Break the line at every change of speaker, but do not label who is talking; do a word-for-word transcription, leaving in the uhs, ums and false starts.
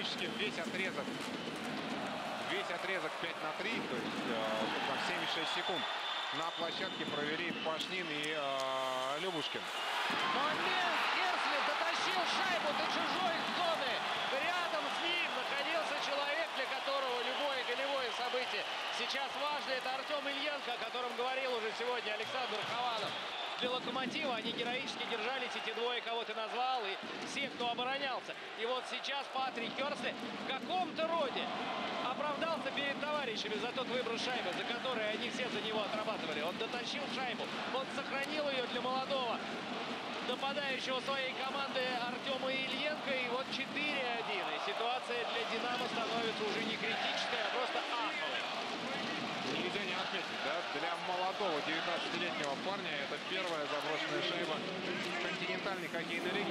практически весь отрезок. Весь отрезок пять на три, то есть э, семьдесят шесть секунд на площадке провели Пашнин и э, Любушкин.
Момент! Керслин дотащил шайбу до чужой зоны. Рядом с ним находился человек, для которого любое голевое событие сейчас важно. Это Артем Ильенко, о котором говорил уже сегодня Александр Хованов. Для «Локомотива» они героически держались, эти двое, кого ты назвал, и все, кто оборонялся. И вот сейчас Патрик Керсли в каком-то роде оправдался перед товарищами за тот выброс шайбы, за который они все за него отрабатывали. Он дотащил шайбу, он сохранил ее для молодого нападающего своей команды Артема Ильенко. И вот четыре один. И ситуация для «Динамо» становится уже не критической, а просто аховой.
Нельзя не отметить, да, для молодого девятнадцатилетнего парня это первая заброшенная шайба в континентальной хоккейной лиге.